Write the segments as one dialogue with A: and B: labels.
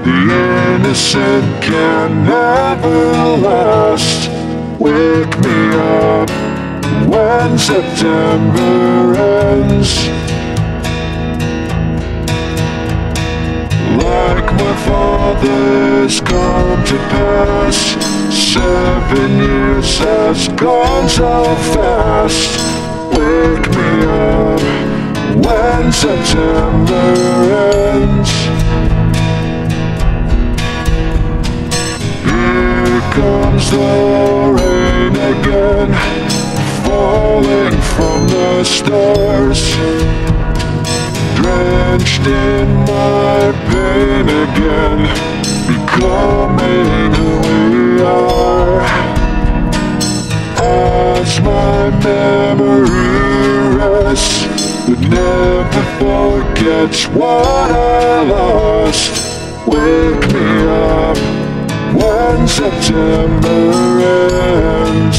A: The innocent can never last. Wake me up when September ends. Like my father's come to pass, 7 years has gone so fast. Wake me up when September ends. Here comes the rain again, falling from the stars, drenched in my pain again, becoming who we are. As my memory rests, it never forgets what I lost. Wake me up when September ends.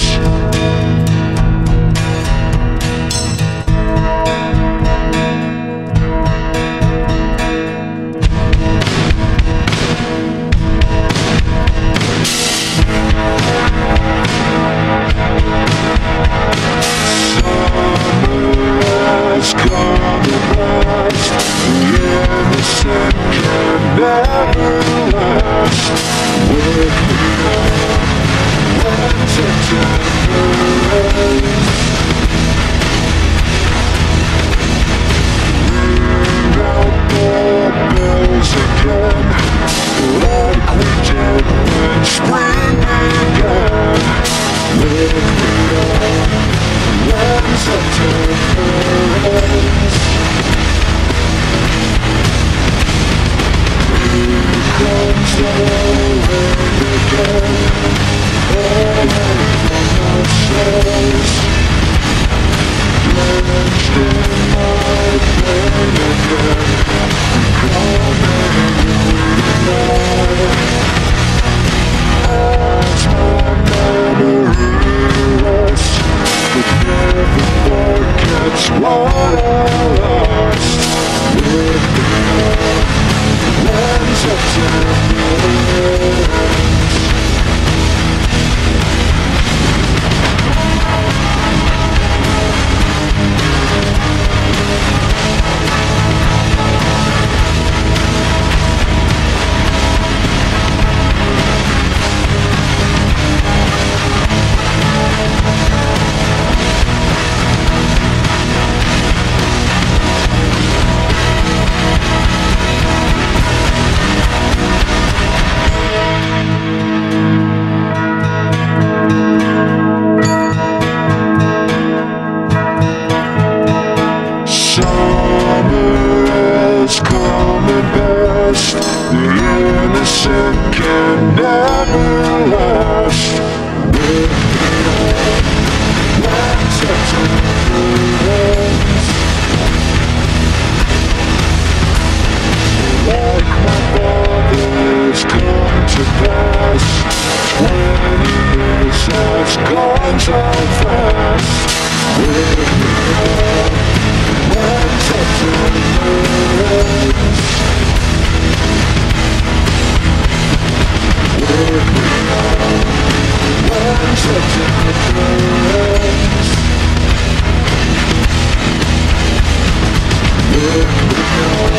A: September ends.